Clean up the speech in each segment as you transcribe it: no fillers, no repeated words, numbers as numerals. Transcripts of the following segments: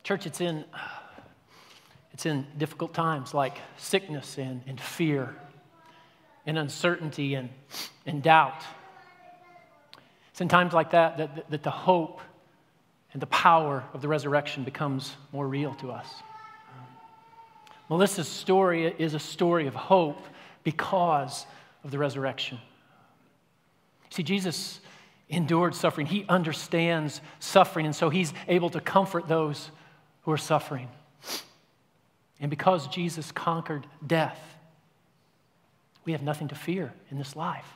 Church, it's in difficult times like sickness and fear and uncertainty and doubt. It's in times like that the hope and the power of the resurrection becomes more real to us. Melissa's story is a story of hope because of the resurrection. See, Jesus endured suffering. He understands suffering, and so he's able to comfort those who are suffering. And because Jesus conquered death, we have nothing to fear in this life.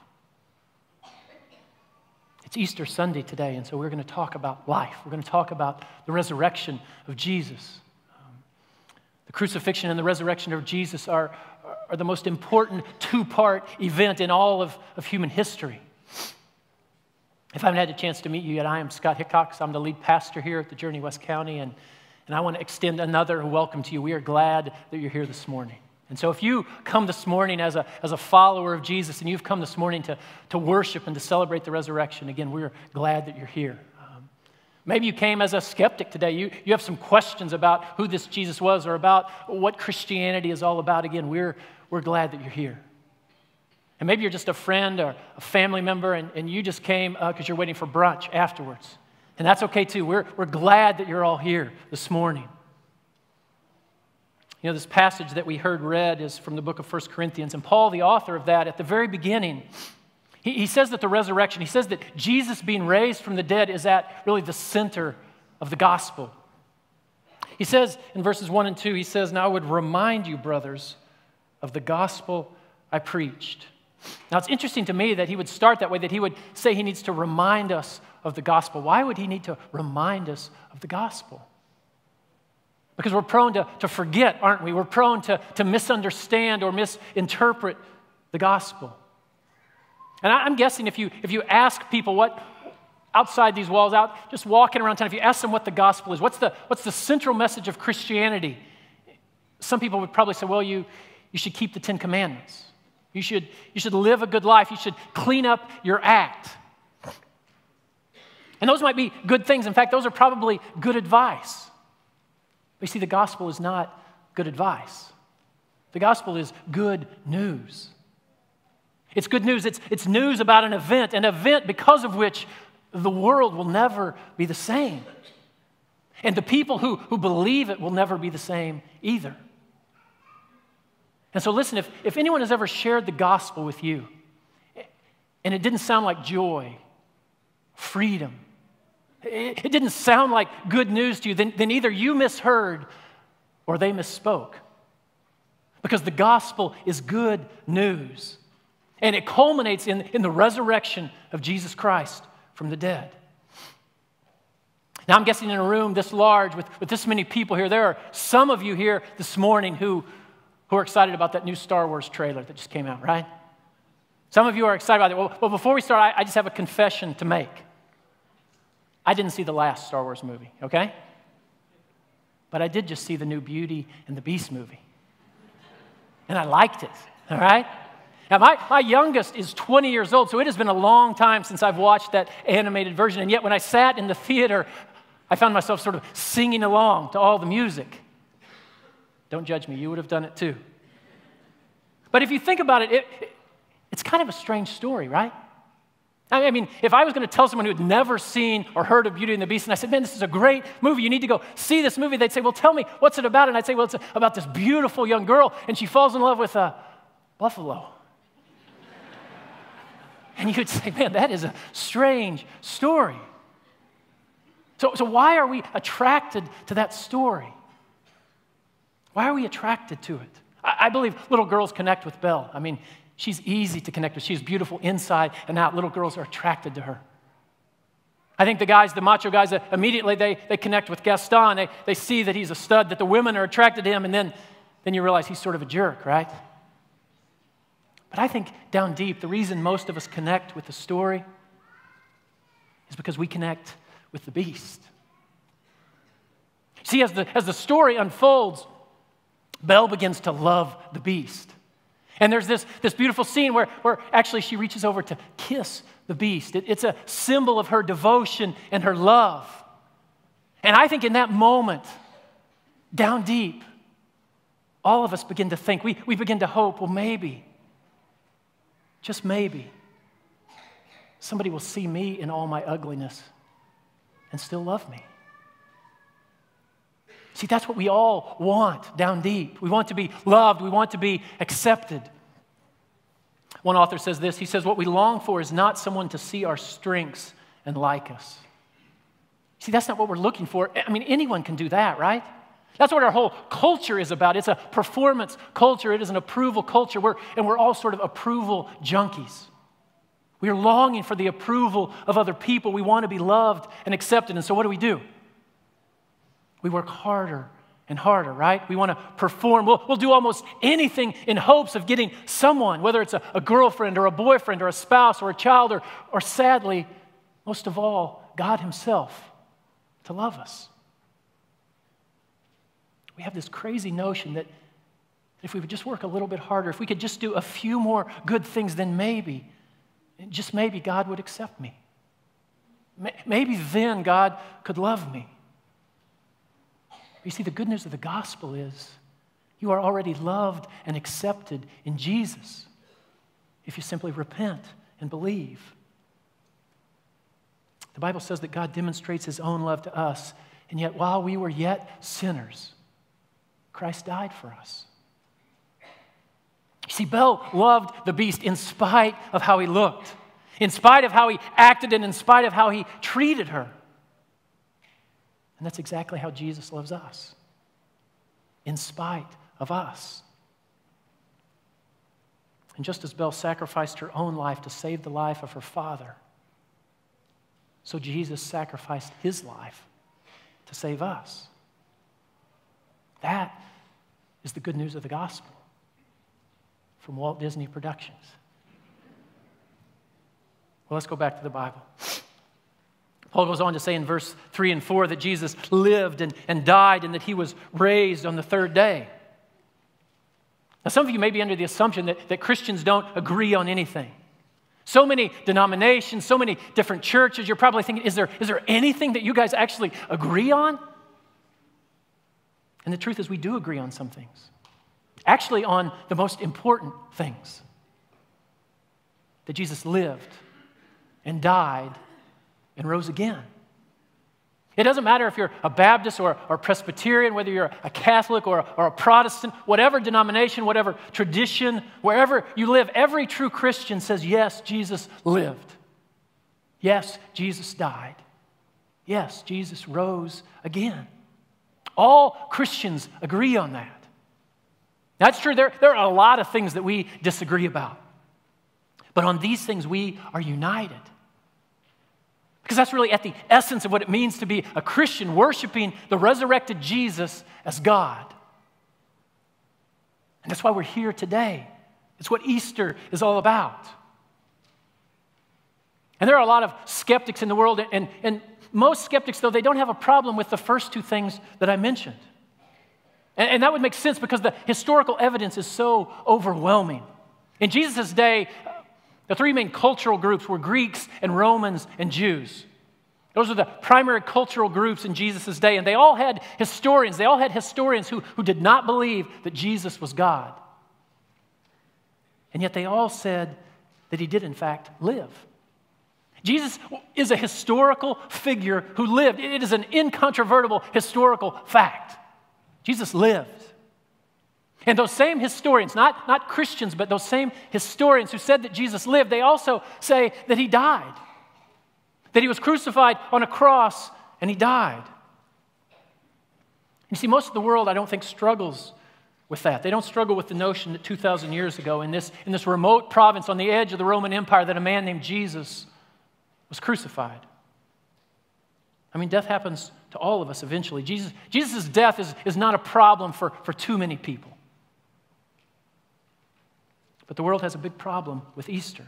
It's Easter Sunday today, and so we're going to talk about life. We're going to talk about the resurrection of Jesus. The crucifixion and the resurrection of Jesus are the most important two-part event in all of human history. If I haven't had a chance to meet you yet, I am Scott Hickox. I'm the lead pastor here at the Journey West County, and I want to extend another welcome to you. We are glad that you're here this morning. And so if you come this morning as a follower of Jesus and you've come this morning to worship and to celebrate the resurrection, again, we're glad that you're here. Maybe you came as a skeptic today. You have some questions about who this Jesus was or about what Christianity is all about. Again, we're glad that you're here. And maybe you're just a friend or a family member and you just came because you're waiting for brunch afterwards. And that's okay too. We're glad that you're all here this morning. You know, this passage that we heard read is from the book of 1 Corinthians. And Paul, the author of that, at the very beginning, he says that the resurrection, he says that Jesus being raised from the dead is at really the center of the gospel. He says in verses 1 and 2, he says, "Now I would remind you, brothers, of the gospel I preached." Now it's interesting to me that he would start that way, that he would say he needs to remind us of the gospel. Why would he need to remind us of the gospel? Because we're prone to forget, aren't we? We're prone to misunderstand or misinterpret the gospel. And I'm guessing if you ask people what, outside these walls, out just walking around town, if you ask them what the gospel is, what's the central message of Christianity? Some people would probably say, well, you should keep the 10 Commandments. You should live a good life. You should clean up your act. And those might be good things. In fact, those are probably good advice. But you see, the gospel is not good advice. The gospel is good news. It's good news. It's news about an event because of which the world will never be the same. And the people who believe it will never be the same either. And so listen, if anyone has ever shared the gospel with you, and it didn't sound like joy, freedom, it didn't sound like good news to you, then either you misheard or they misspoke. Because the gospel is good news. And it culminates in the resurrection of Jesus Christ from the dead. Now I'm guessing in a room this large with this many people here, there are some of you here this morning who are excited about that new Star Wars trailer that just came out, right? Some of you are excited about it. Well, before we start, I just have a confession to make. I didn't see the last Star Wars movie, okay? But I did just see the new Beauty and the Beast movie. And I liked it, all right? Now, my youngest is 20 years old, so it has been a long time since I've watched that animated version. And yet when I sat in the theater, I found myself sort of singing along to all the music. Don't judge me. You would have done it too. But if you think about it, it's kind of a strange story, right? I mean, if I was going to tell someone who had never seen or heard of Beauty and the Beast, and I said, man, this is a great movie, you need to go see this movie, they'd say, well, tell me, what's it about? And I'd say, well, it's about this beautiful young girl, and she falls in love with a buffalo. And you would say, man, that is a strange story. So why are we attracted to that story? Why are we attracted to it? I believe little girls connect with Belle. I mean, she's easy to connect with. She's beautiful inside and out. Little girls are attracted to her. I think the macho guys, immediately they connect with Gaston. They see that he's a stud, that the women are attracted to him, and then you realize he's sort of a jerk, right? But I think down deep, the reason most of us connect with the story is because we connect with the beast. See, as the story unfolds, Belle begins to love the beast. And there's this beautiful scene where actually she reaches over to kiss the beast. It's a symbol of her devotion and her love. And I think in that moment, down deep, all of us begin to think, we begin to hope, well, maybe, just maybe, somebody will see me in all my ugliness and still love me. See, that's what we all want down deep. We want to be loved. We want to be accepted. One author says this. He says, what we long for is not someone to see our strengths and like us. See, that's not what we're looking for. I mean, anyone can do that, right? That's what our whole culture is about. It's a performance culture. It is an approval culture. We're all sort of approval junkies. We are longing for the approval of other people. We want to be loved and accepted. And so what do? We work harder and harder, right? We want to perform. We'll do almost anything in hopes of getting someone, whether it's a girlfriend or a boyfriend or a spouse or a child or sadly, most of all, God himself to love us. We have this crazy notion that if we would just work a little bit harder, if we could just do a few more good things, then maybe, just maybe God would accept me. Maybe then God could love me. You see, the good news of the gospel is you are already loved and accepted in Jesus if you simply repent and believe. The Bible says that God demonstrates his own love to us, and yet while we were yet sinners, Christ died for us. You see, Belle loved the beast in spite of how he looked, in spite of how he acted, and in spite of how he treated her. And that's exactly how Jesus loves us, in spite of us. And just as Belle sacrificed her own life to save the life of her father, so Jesus sacrificed his life to save us. That is the good news of the gospel from Walt Disney Productions. Well, let's go back to the Bible. Paul goes on to say in verse 3 and 4 that Jesus lived and died and that he was raised on the third day. Now, some of you may be under the assumption that Christians don't agree on anything. So many denominations, so many different churches, you're probably thinking, is there anything that you guys actually agree on? And the truth is we do agree on some things. Actually, on the most important things. That Jesus lived and died and rose again. It doesn't matter if you're a Baptist or Presbyterian, whether you're a Catholic or a Protestant, whatever denomination, whatever tradition, wherever you live, every true Christian says, yes, Jesus lived. Yes, Jesus died. Yes, Jesus rose again. All Christians agree on that. That's true. There are a lot of things that we disagree about. But on these things, we are united. Because that's really at the essence of what it means to be a Christian, worshiping the resurrected Jesus as God. And that's why we're here today. It's what Easter is all about. And there are a lot of skeptics in the world, and most skeptics, though, they don't have a problem with the first two things that I mentioned. And that would make sense because the historical evidence is so overwhelming. In Jesus' day, the three main cultural groups were Greeks and Romans and Jews. Those were the primary cultural groups in Jesus' day, and they all had historians. They all had historians who did not believe that Jesus was God. And yet they all said that he did, in fact, live. Jesus is a historical figure who lived. It is an incontrovertible historical fact. Jesus lived. And those same historians, not Christians, but those same historians who said that Jesus lived, they also say that he died. That he was crucified on a cross and he died. You see, most of the world, I don't think, struggles with that. They don't struggle with the notion that 2,000 years ago in this remote province on the edge of the Roman Empire that a man named Jesus was crucified. I mean, death happens to all of us eventually. Jesus' death is not a problem for too many people. But the world has a big problem with Easter.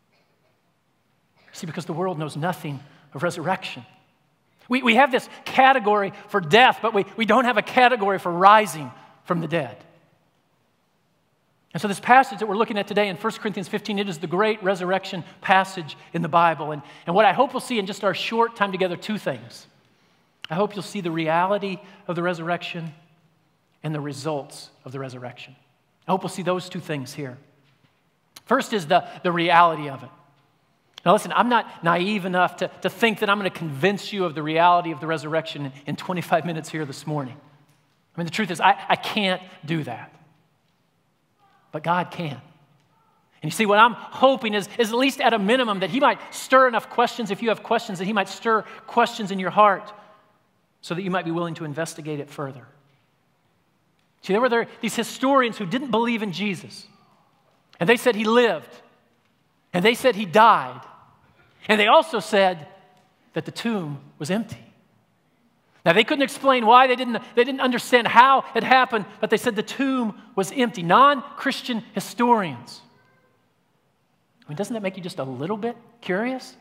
See, because the world knows nothing of resurrection. We have this category for death, but we don't have a category for rising from the dead. And so this passage that we're looking at today in 1 Corinthians 15, it is the great resurrection passage in the Bible. And what I hope we'll see in just our short time together, two things. I hope you'll see the reality of the resurrection, and the results of the resurrection. I hope we'll see those two things here. First is the reality of it. Now listen, I'm not naive enough to think that I'm going to convince you of the reality of the resurrection in 25 minutes here this morning. I mean, the truth is, I can't do that. But God can. And you see, what I'm hoping is at least at a minimum that He might stir enough questions, if you have questions, that He might stir questions in your heart so that you might be willing to investigate it further. See, there were these historians who didn't believe in Jesus. And they said He lived. And they said He died. And they also said that the tomb was empty. Now, they couldn't explain why, they didn't understand how it happened, but they said the tomb was empty. Non-Christian historians. I mean, doesn't that make you just a little bit curious?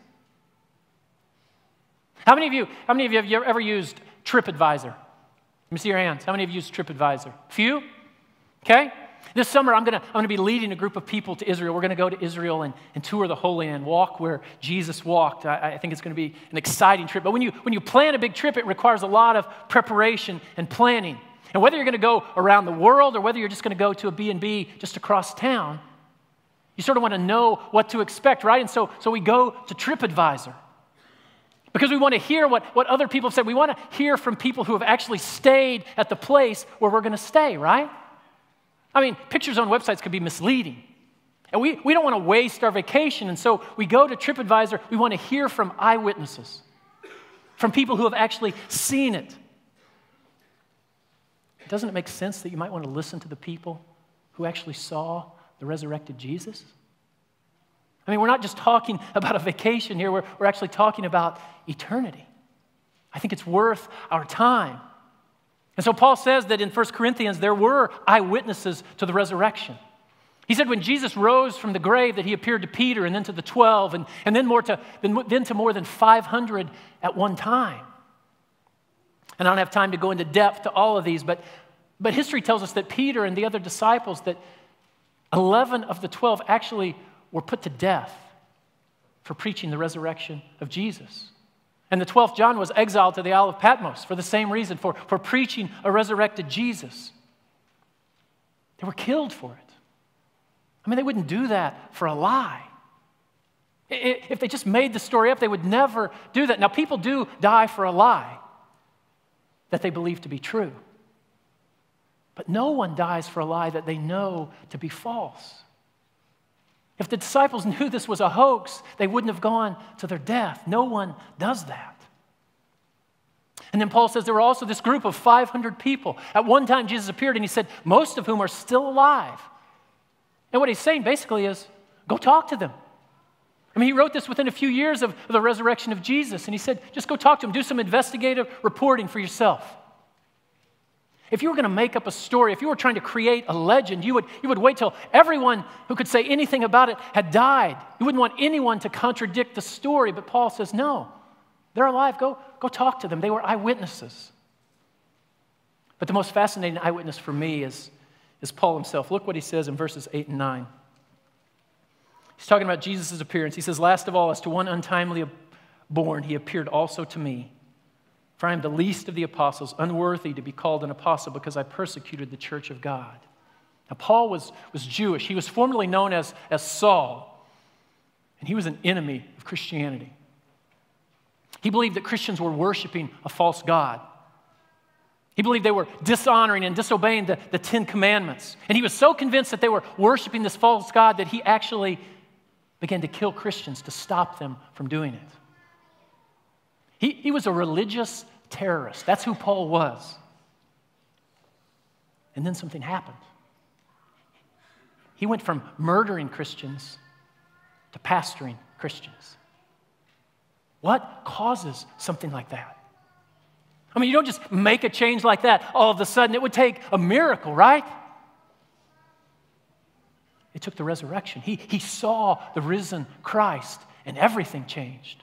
How many of you have ever used TripAdvisor? Let me see your hands. How many of you used TripAdvisor? A few? Okay. This summer, I'm going to be leading a group of people to Israel. We're going to go to Israel and tour the Holy Land, walk where Jesus walked. I think it's going to be an exciting trip. But when you plan a big trip, it requires a lot of preparation and planning. And whether you're going to go around the world or whether you're just going to go to a B&B just across town, you sort of want to know what to expect, right? And so we go to TripAdvisor because we want to hear what other people have said. We want to hear from people who have actually stayed at the place where we're going to stay, right? I mean, pictures on websites could be misleading. And we don't want to waste our vacation. And so we go to TripAdvisor. We want to hear from eyewitnesses, from people who have actually seen it. Doesn't it make sense that you might want to listen to the people who actually saw the resurrected Jesus? I mean, we're not just talking about a vacation here. We're actually talking about eternity. I think it's worth our time. And so Paul says that in 1 Corinthians, there were eyewitnesses to the resurrection. He said when Jesus rose from the grave that He appeared to Peter and then to the 12 and then to more than 500 at one time. And I don't have time to go into depth to all of these, but history tells us that Peter and the other disciples, that 11 of the 12 actually were put to death for preaching the resurrection of Jesus. And the 12th John was exiled to the Isle of Patmos for the same reason, for preaching a resurrected Jesus. They were killed for it. I mean, they wouldn't do that for a lie. If they just made the story up, they would never do that. Now, people do die for a lie that they believe to be true. But no one dies for a lie that they know to be false. If the disciples knew this was a hoax, they wouldn't have gone to their death. No one does that. And then Paul says there were also this group of 500 people. At one time, Jesus appeared and He said, most of whom are still alive. And what He's saying basically is, go talk to them. I mean, He wrote this within a few years of the resurrection of Jesus. And He said, just go talk to them. Do some investigative reporting for yourself. If you were going to make up a story, if you were trying to create a legend, you would wait till everyone who could say anything about it had died. You wouldn't want anyone to contradict the story. But Paul says, no, they're alive. Go talk to them. They were eyewitnesses. But the most fascinating eyewitness for me is Paul himself. Look what he says in verses 8 and 9. He's talking about Jesus' appearance. He says, last of all, as to one untimely born, He appeared also to me. For I am the least of the apostles, unworthy to be called an apostle because I persecuted the church of God. Now, Paul was Jewish. He was formerly known as Saul, and he was an enemy of Christianity. He believed that Christians were worshiping a false god. He believed they were dishonoring and disobeying the 10 Commandments. And he was so convinced that they were worshiping this false god that he actually began to kill Christians to stop them from doing it. He was a religious terrorist. That's who Paul was. And then something happened. He went from murdering Christians to pastoring Christians. What causes something like that? I mean, you don't just make a change like that all of a sudden. It would take a miracle, right? It took the resurrection. He saw the risen Christ, and everything changed.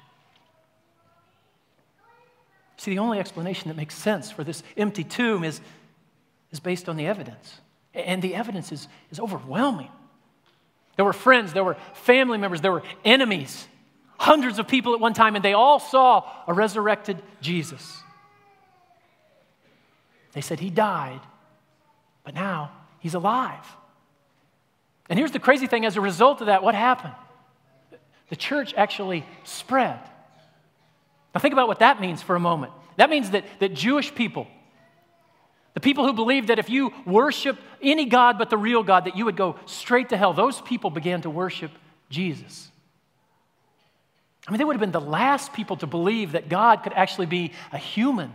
See, the only explanation that makes sense for this empty tomb is based on the evidence. And the evidence is overwhelming. There were friends, there were family members, there were enemies, hundreds of people at one time, and they all saw a resurrected Jesus. They said He died, But now he's alive. And here's the crazy thing. As a result of that, what happened? The church actually spread. Now think about what that means for a moment. That means that Jewish people, the people who believed that if you worship any God but the real God, that you would go straight to hell, those people began to worship Jesus. I mean, they would have been the last people to believe that God could actually be a human.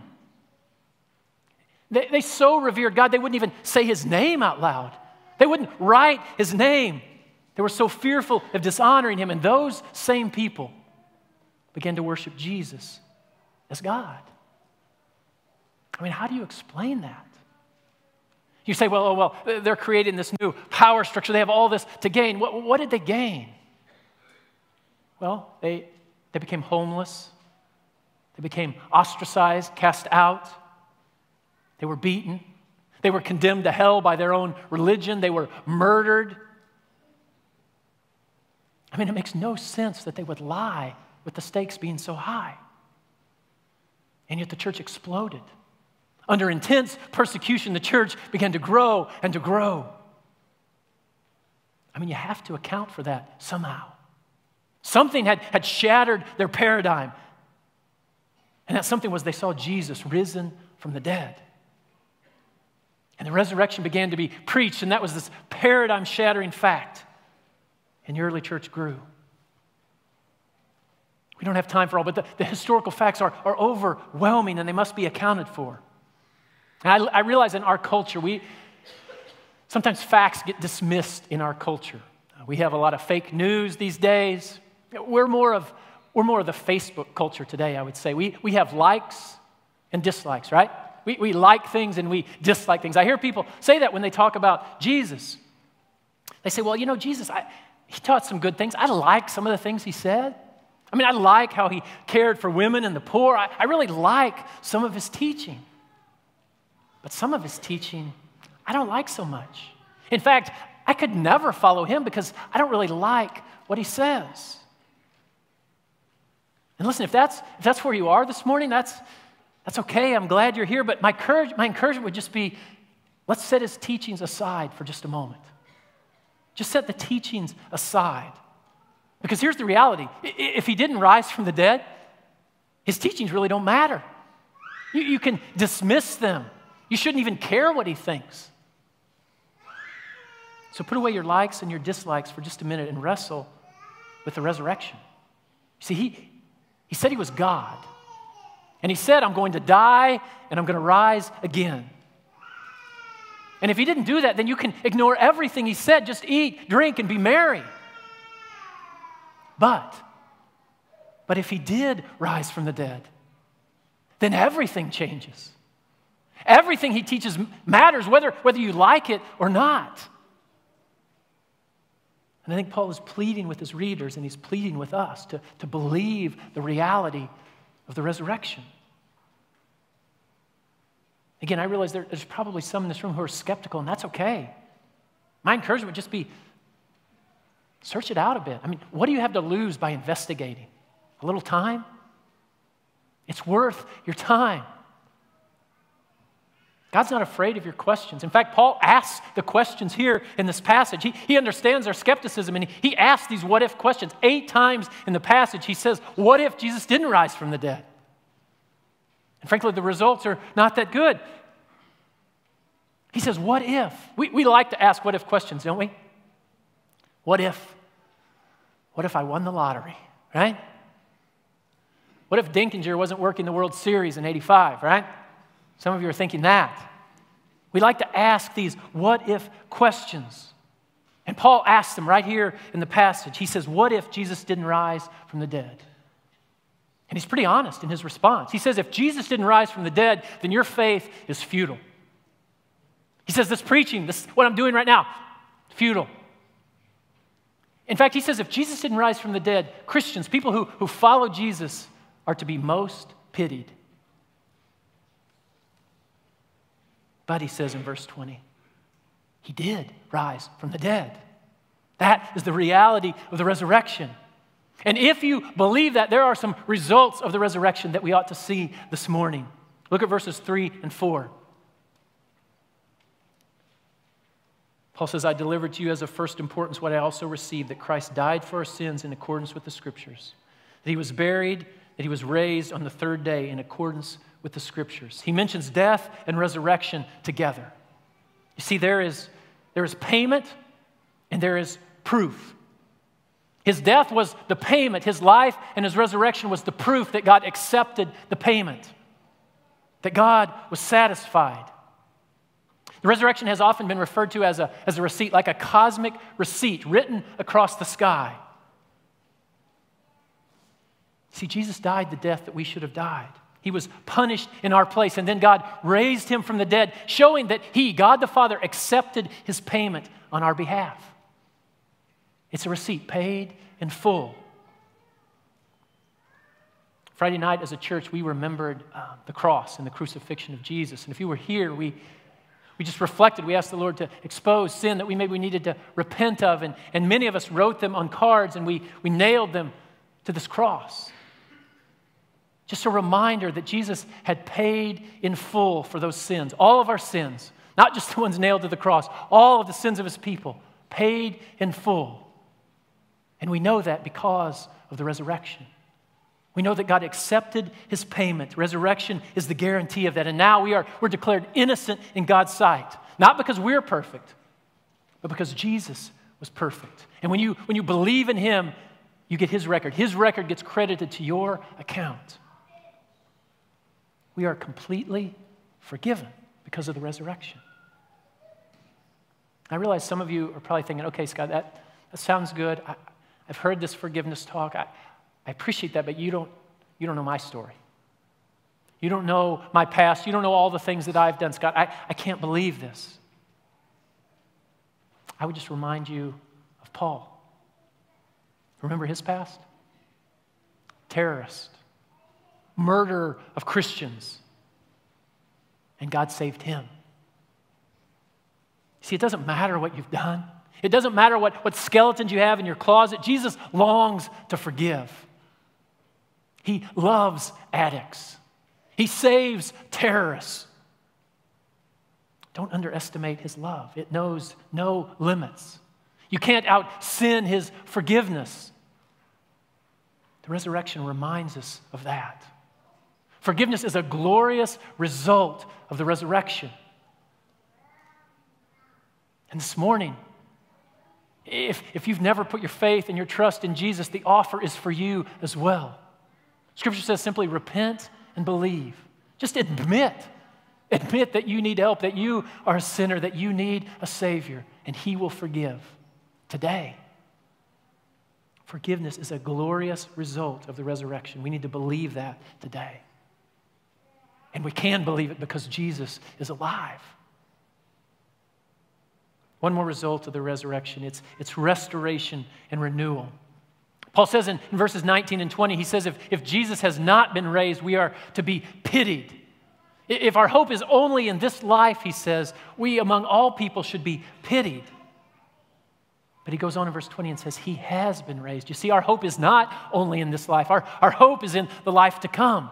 They so revered God, they wouldn't even say his name out loud. They wouldn't write his name. They were so fearful of dishonoring him, and those same people began to worship Jesus as God. I mean, how do you explain that? You say, well, they're creating this new power structure. They have all this to gain. What did they gain? Well, they became homeless. They became ostracized, cast out. They were beaten. They were condemned to hell by their own religion. They were murdered. I mean, it makes no sense that they would lie with the stakes being so high. And yet the church exploded. Under intense persecution, the church began to grow and to grow. I mean, you have to account for that somehow. Something had shattered their paradigm. And that something was they saw Jesus risen from the dead. And the resurrection began to be preached, and that was this paradigm-shattering fact. And the early church grew. We don't have time for all, but the historical facts are overwhelming, and they must be accounted for. And I realize in our culture, sometimes facts get dismissed in our culture. We have a lot of fake news these days. We're more of the Facebook culture today, I would say. We have likes and dislikes, right? We like things and we dislike things. I hear people say that when they talk about Jesus. They say, well, Jesus, he taught some good things. I like some of the things he said. I mean, I like how he cared for women and the poor. I really like some of his teaching. But some of his teaching, I don't like so much. In fact, I could never follow him because I don't really like what he says. And listen, if that's where you are this morning, that's okay. I'm glad you're here. But my encouragement would just be, let's set his teachings aside for just a moment. Just set the teachings aside. Because here's the reality. If he didn't rise from the dead, his teachings really don't matter. You can dismiss them. You shouldn't even care what he thinks. So put away your likes and your dislikes for just a minute and wrestle with the resurrection. See, he said he was God. And he said, I'm going to die and I'm going to rise again. And if he didn't do that, then you can ignore everything he said. Just eat, drink, and be merry. But if he did rise from the dead, then everything changes. Everything he teaches matters, whether you like it or not. And I think Paul is pleading with his readers, and he's pleading with us to believe the reality of the resurrection. Again, I realize there's probably some in this room who are skeptical, and that's okay. My encouragement would just be, search it out a bit. I mean, what do you have to lose by investigating? A little time? It's worth your time. God's not afraid of your questions. In fact, Paul asks the questions here in this passage. He understands their skepticism, and he asks these what-if questions. 8 times in the passage, he says, what if Jesus didn't rise from the dead? And frankly, the results are not that good. He says, what if? We like to ask what-if questions, don't we? What if I won the lottery, right? What if Dinkinger wasn't working the World Series in '85, right? Some of you are thinking that. We like to ask these what-if questions. And Paul asks them right here in the passage. He says, what if Jesus didn't rise from the dead? And he's pretty honest in his response. He says, if Jesus didn't rise from the dead, then your faith is futile. He says, this preaching, what I'm doing right now, futile. In fact, he says, if Jesus didn't rise from the dead, Christians, people who follow Jesus, are to be most pitied. But he says in verse 20, he did rise from the dead. That is the reality of the resurrection. And if you believe that, there are some results of the resurrection that we ought to see this morning. Look at verses 3 and 4. Paul says, I delivered to you as of first importance what I also received, that Christ died for our sins in accordance with the Scriptures, that he was buried, that he was raised on the third day in accordance with the Scriptures. He mentions death and resurrection together. You see, there is payment and there is proof. His death was the payment. His life and his resurrection was the proof that God accepted the payment, that God was satisfied. The resurrection has often been referred to as a receipt, like a cosmic receipt written across the sky. See, Jesus died the death that we should have died. He was punished in our place, and then God raised him from the dead, showing that he, God the Father, accepted his payment on our behalf. It's a receipt paid in full. Friday night as a church, we remembered the cross and the crucifixion of Jesus. And if you were here, we just reflected. We asked the Lord to expose sin that we needed to repent of. And many of us wrote them on cards and we nailed them to this cross. Just a reminder that Jesus had paid in full for those sins, all of our sins, not just the ones nailed to the cross, all of the sins of his people, paid in full. And we know that because of the resurrection. We know that God accepted his payment. Resurrection is the guarantee of that. And now we're declared innocent in God's sight. Not because we're perfect, but because Jesus was perfect. And when you believe in him, you get his record. His record gets credited to your account. We are completely forgiven because of the resurrection. I realize some of you are probably thinking, okay, Scott, that sounds good. I've heard this forgiveness talk. I appreciate that, but you don't know my story. You don't know my past. You don't know all the things that I've done, Scott. I can't believe this. I would just remind you of Paul. Remember his past? Terrorist. Murder of Christians. And God saved him. See, it doesn't matter what you've done. It doesn't matter what skeletons you have in your closet. Jesus longs to forgive. He loves addicts. He saves terrorists. Don't underestimate his love. It knows no limits. You can't out-sin his forgiveness. The resurrection reminds us of that. Forgiveness is a glorious result of the resurrection. And this morning, if you've never put your faith and your trust in Jesus, the offer is for you as well. Scripture says simply repent and believe. Just admit that you need help, that you are a sinner, that you need a Savior, and he will forgive today. Forgiveness is a glorious result of the resurrection. We need to believe that today. And we can believe it because Jesus is alive. One more result of the resurrection, it's restoration and renewal. Paul says in verses 19 and 20, he says if Jesus has not been raised, we are to be pitied. If our hope is only in this life, he says, we among all people should be pitied. But he goes on in verse 20 and says, he has been raised. You see, our hope is not only in this life. Our hope is in the life to come.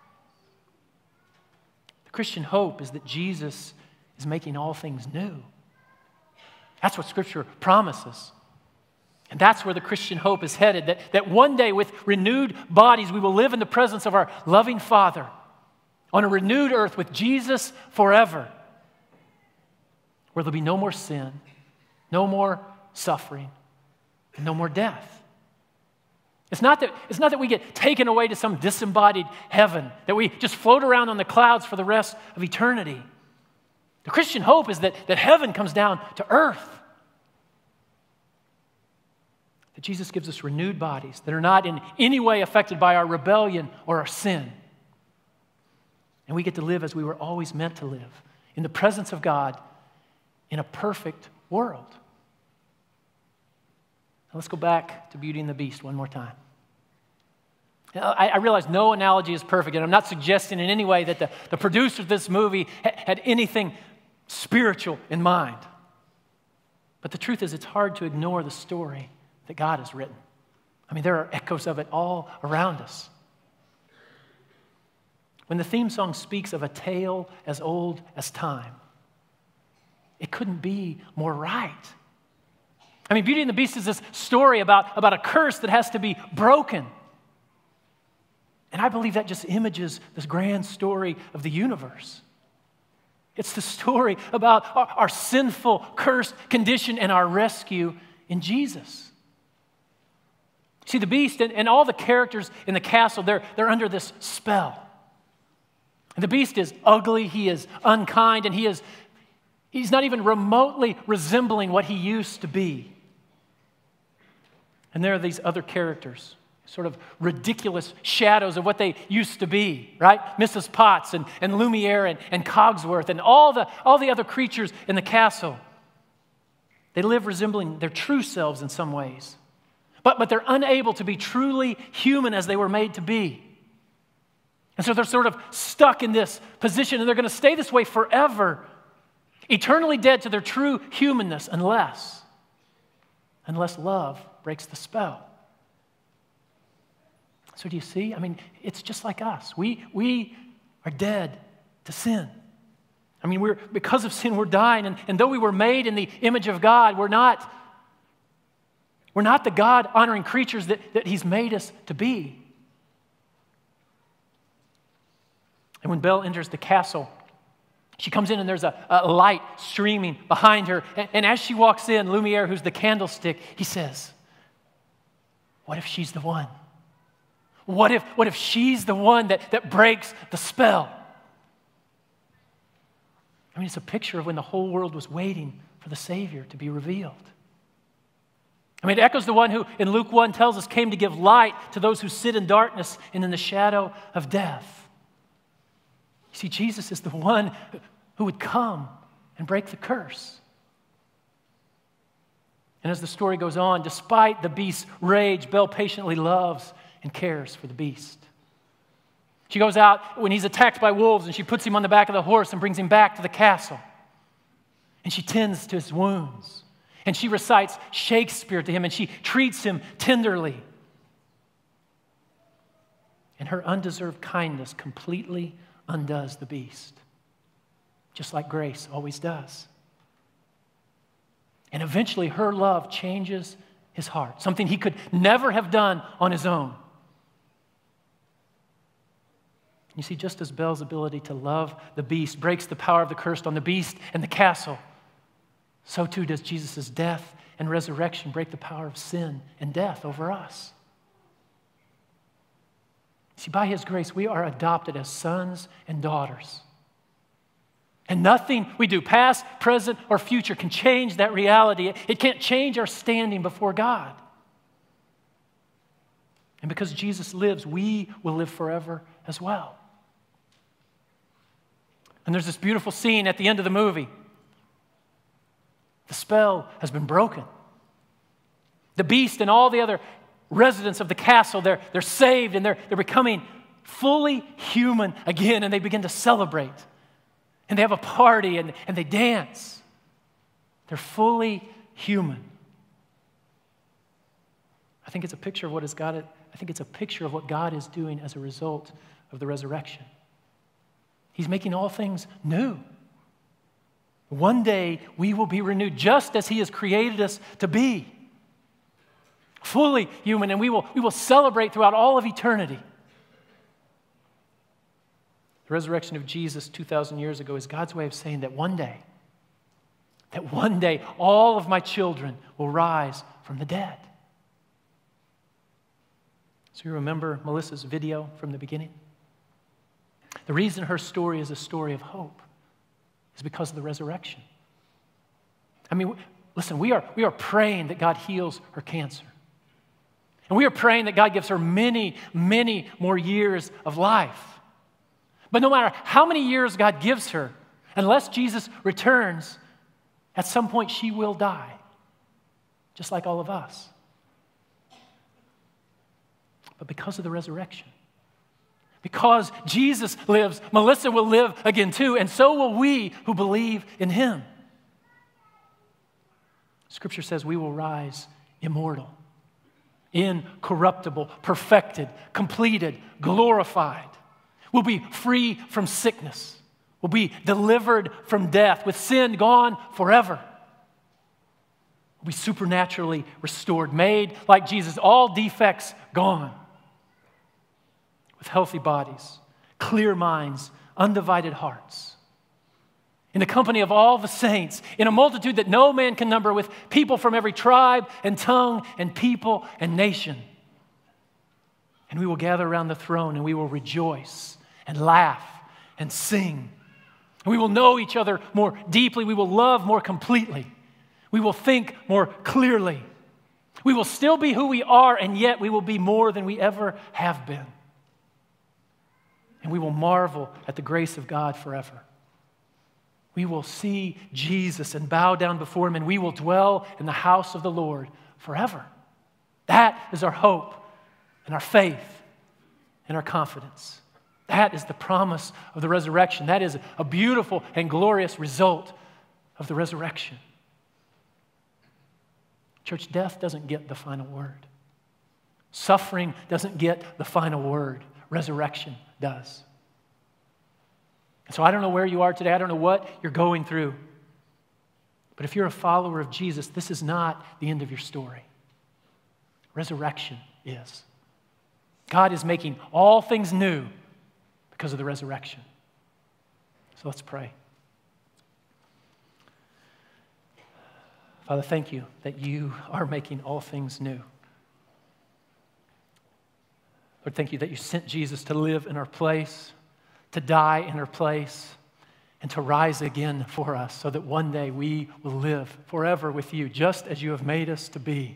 The Christian hope is that Jesus is making all things new. That's what Scripture promises. And that's where the Christian hope is headed, that one day with renewed bodies we will live in the presence of our loving Father on a renewed earth with Jesus forever, where there'll be no more sin, no more suffering, and no more death. It's not that we get taken away to some disembodied heaven, that we just float around on the clouds for the rest of eternity. The Christian hope is that heaven comes down to earth. That Jesus gives us renewed bodies that are not in any way affected by our rebellion or our sin. And we get to live as we were always meant to live, in the presence of God, in a perfect world. Now let's go back to Beauty and the Beast one more time. I realize no analogy is perfect, and I'm not suggesting in any way that the producer of this movie had anything spiritual in mind. But the truth is, it's hard to ignore the story that God has written. I mean, there are echoes of it all around us. When the theme song speaks of a tale as old as time, it couldn't be more right. I mean, Beauty and the Beast is this story about a curse that has to be broken. And I believe that just images this grand story of the universe. It's the story about our sinful, cursed condition and our rescue in Jesus. See, the beast and all the characters in the castle, they're under this spell. And the beast is ugly, he is unkind, and he's not even remotely resembling what he used to be. And there are these other characters, sort of ridiculous shadows of what they used to be, right? Mrs. Potts and Lumiere and Cogsworth and all the other creatures in the castle. They live resembling their true selves in some ways. But they're unable to be truly human as they were made to be. And so they're sort of stuck in this position, and they're going to stay this way forever, eternally dead to their true humanness unless love breaks the spell. So do you see? I mean, it's just like us. We are dead to sin. I mean, because of sin, we're dying. And though we were made in the image of God, we're not the God-honoring creatures that He's made us to be. And when Belle enters the castle, she comes in and there's a light streaming behind her. And as she walks in, Lumiere, who's the candlestick, he says, what if she's the one? What if she's the one that breaks the spell? I mean, it's a picture of when the whole world was waiting for the Savior to be revealed. I mean, it echoes the one who, in Luke 1, tells us came to give light to those who sit in darkness and in the shadow of death. You see, Jesus is the one who would come and break the curse. And as the story goes on, despite the beast's rage, Belle patiently loves and cares for the beast. She goes out when he's attacked by wolves and she puts him on the back of the horse and brings him back to the castle. And she tends to his wounds. And she recites Shakespeare to him and she treats him tenderly. And her undeserved kindness completely undoes the beast, just like grace always does. And eventually her love changes his heart, something he could never have done on his own. You see, just as Belle's ability to love the beast breaks the power of the curse on the beast and the castle, so too does Jesus' death and resurrection break the power of sin and death over us. See, by His grace, we are adopted as sons and daughters. And nothing we do, past, present, or future, can change that reality. It can't change our standing before God. And because Jesus lives, we will live forever as well. And there's this beautiful scene at the end of the movie. The spell has been broken. The beast and all the other residents of the castle, they're saved and they're becoming fully human again, and they begin to celebrate. And they have a party and they dance. They're fully human. I think it's a picture of what God is doing as a result of the resurrection. He's making all things new. One day we will be renewed just as He has created us to be. Fully human, and we will celebrate throughout all of eternity. The resurrection of Jesus 2,000 years ago is God's way of saying that one day, all of my children will rise from the dead. So you remember Melissa's video from the beginning? The reason her story is a story of hope is because of the resurrection. I mean, listen, we are praying that God heals her cancer. And we are praying that God gives her many, many more years of life. But no matter how many years God gives her, unless Jesus returns, at some point she will die, just like all of us. But because of the resurrection, because Jesus lives, Melissa will live again too, and so will we who believe in Him. Scripture says we will rise immortal, incorruptible, perfected, completed, glorified. We'll be free from sickness, will be delivered from death, with sin gone forever. We'll be supernaturally restored, made like Jesus, all defects gone, with healthy bodies, clear minds, undivided hearts, in the company of all the saints, in a multitude that no man can number, with people from every tribe and tongue and people and nation. And we will gather around the throne and we will rejoice and laugh and sing. And we will know each other more deeply. We will love more completely. We will think more clearly. We will still be who we are, and yet we will be more than we ever have been. And we will marvel at the grace of God forever. We will see Jesus and bow down before Him, and we will dwell in the house of the Lord forever. That is our hope and our faith and our confidence. That is the promise of the resurrection. That is a beautiful and glorious result of the resurrection. Church, death doesn't get the final word. Suffering doesn't get the final word. Resurrection does. And so I don't know where you are today. I don't know what you're going through. But if you're a follower of Jesus, this is not the end of your story. Resurrection is. God is making all things new because of the resurrection. So let's pray. Father, thank you that you are making all things new. Lord, thank you that you sent Jesus to live in our place, to die in our place, and to rise again for us so that one day we will live forever with you, just as you have made us to be.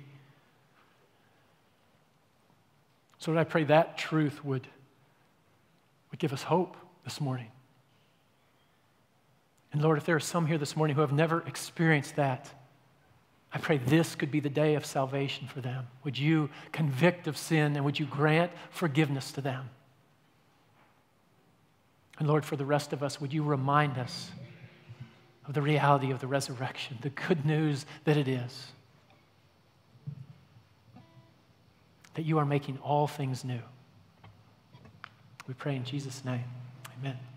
So Lord, I pray that truth would give us hope this morning. And Lord, if there are some here this morning who have never experienced that, I pray this could be the day of salvation for them. Would you convict of sin, and would you grant forgiveness to them? And Lord, for the rest of us, would you remind us of the reality of the resurrection, the good news that it is, that you are making all things new. We pray in Jesus' name. Amen.